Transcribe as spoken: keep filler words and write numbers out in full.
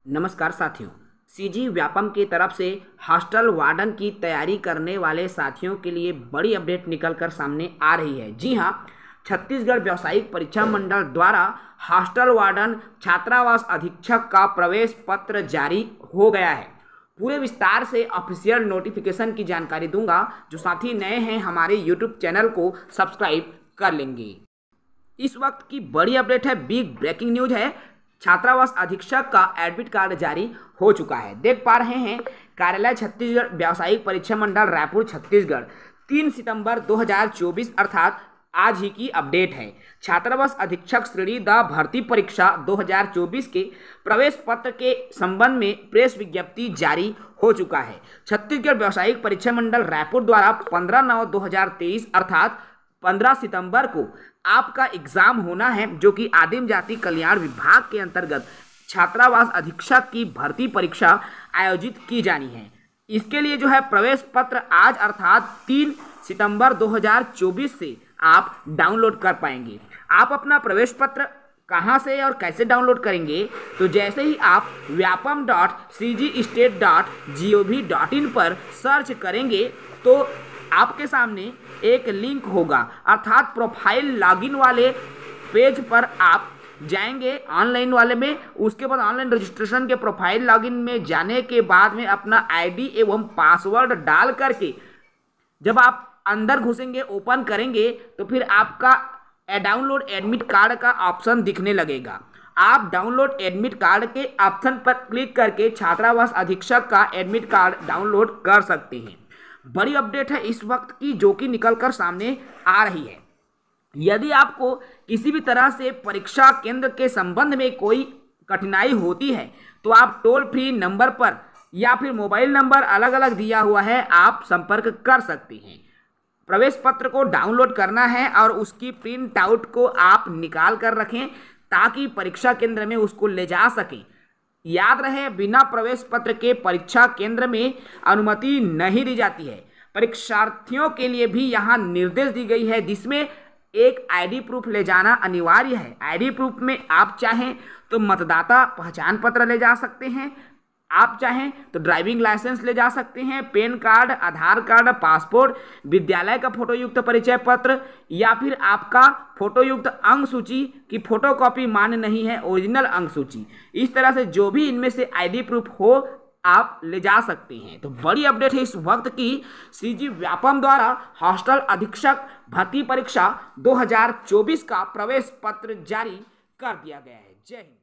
नमस्कार साथियों, सीजी व्यापम की तरफ से हॉस्टल वार्डन की तैयारी करने वाले साथियों के लिए बड़ी अपडेट निकलकर सामने आ रही है। जी हां, छत्तीसगढ़ व्यावसायिक परीक्षा मंडल द्वारा हॉस्टल वार्डन छात्रावास अधीक्षक का प्रवेश पत्र जारी हो गया है। पूरे विस्तार से ऑफिशियल नोटिफिकेशन की जानकारी दूंगा। जो साथी नए हैं हमारे यूट्यूब चैनल को सब्सक्राइब कर लेंगे। इस वक्त की बड़ी अपडेट है, बिग ब्रेकिंग न्यूज है। छात्रावास अधीक्षक का एडमिट कार्ड जारी हो चुका है। देख पा रहे हैं, कार्यालय छत्तीसगढ़ व्यावसायिक परीक्षा मंडल रायपुर छत्तीसगढ़ तीन सितंबर दो हज़ार चौबीस अर्थात आज ही की अपडेट है। छात्रावास अधीक्षक श्रेणी द भर्ती परीक्षा दो हज़ार चौबीस के प्रवेश पत्र के संबंध में प्रेस विज्ञप्ति जारी हो चुका है। छत्तीसगढ़ व्यावसायिक परीक्षा मंडल रायपुर द्वारा पंद्रह नौ दो हज़ार तेईस अर्थात पंद्रह सितंबर को आपका एग्जाम होना है, जो कि आदिम जाति कल्याण विभाग के अंतर्गत छात्रावास अधीक्षक की भर्ती परीक्षा आयोजित की जानी है। इसके लिए जो है प्रवेश पत्र आज अर्थात तीन सितंबर दो हज़ार चौबीस से आप डाउनलोड कर पाएंगे। आप अपना प्रवेश पत्र कहां से और कैसे डाउनलोड करेंगे, तो जैसे ही आप Vyapam dot C G state dot G O V dot in पर सर्च करेंगे तो आपके सामने एक लिंक होगा, अर्थात प्रोफाइल लॉगिन वाले पेज पर आप जाएंगे ऑनलाइन वाले में। उसके बाद ऑनलाइन रजिस्ट्रेशन के प्रोफाइल लॉगिन में जाने के बाद में अपना आईडी एवं पासवर्ड डाल करके जब आप अंदर घुसेंगे, ओपन करेंगे, तो फिर आपका डाउनलोड एडमिट कार्ड का ऑप्शन दिखने लगेगा। आप डाउनलोड एडमिट कार्ड के ऑप्शन पर क्लिक करके छात्रावास अधीक्षक का एडमिट कार्ड डाउनलोड कर सकते हैं। बड़ी अपडेट है इस वक्त की, जो कि निकलकर सामने आ रही है। यदि आपको किसी भी तरह से परीक्षा केंद्र के संबंध में कोई कठिनाई होती है तो आप टोल फ्री नंबर पर या फिर मोबाइल नंबर अलग अलग दिया हुआ है, आप संपर्क कर सकते हैं। प्रवेश पत्र को डाउनलोड करना है और उसकी प्रिंट आउट को आप निकाल कर रखें ताकि परीक्षा केंद्र में उसको ले जा सकें। याद रहे, बिना प्रवेश पत्र के परीक्षा केंद्र में अनुमति नहीं दी जाती है। परीक्षार्थियों के लिए भी यहाँ निर्देश दी गई है, जिसमें एक आईडी प्रूफ ले जाना अनिवार्य है। आईडी प्रूफ में आप चाहें तो मतदाता पहचान पत्र ले जा सकते हैं, आप चाहें तो ड्राइविंग लाइसेंस ले जा सकते हैं, PAN card, Aadhaar card, passport, विद्यालय का फोटोयुक्त परिचय पत्र या फिर आपका फोटोयुक्त अंक सूची की फोटोकॉपी मान्य नहीं है, ओरिजिनल अंक सूची। इस तरह से जो भी इनमें से आईडी प्रूफ हो आप ले जा सकते हैं। तो बड़ी अपडेट है इस वक्त की, सीजी व्यापम द्वारा हॉस्टल अधीक्षक भर्ती परीक्षा दो हज़ार चौबीस का प्रवेश पत्र जारी कर दिया गया है। जय हिंद।